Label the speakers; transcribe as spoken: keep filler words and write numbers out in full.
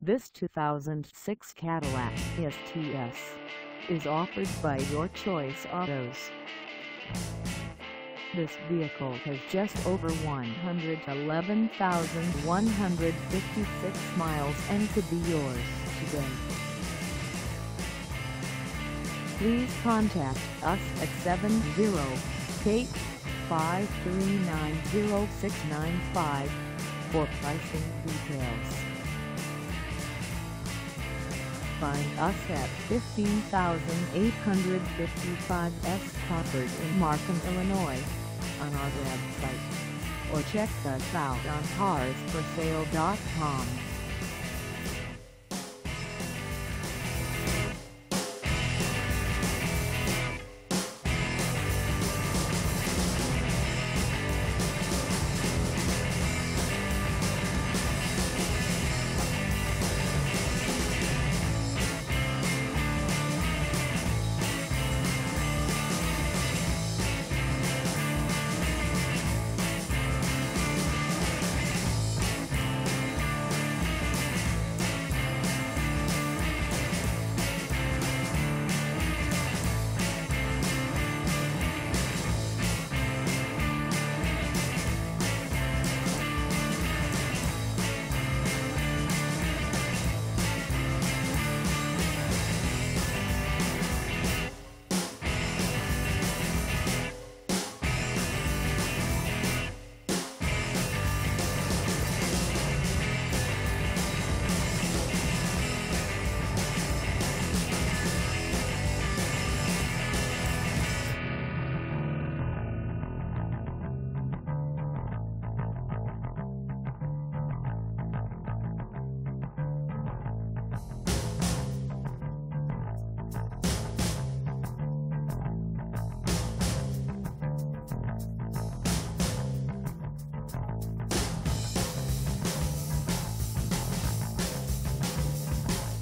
Speaker 1: This two thousand six Cadillac S T S is offered by Your Choice Autos. This vehicle has just over one hundred eleven thousand one hundred fifty-six miles and could be yours today. Please contact us at seven zero eight, five three nine, zero six nine five for pricing details. Find us at fifteen thousand eight hundred fifty-five S Crawford in Markham, Illinois, on our website, or check us out on cars for sale dot com.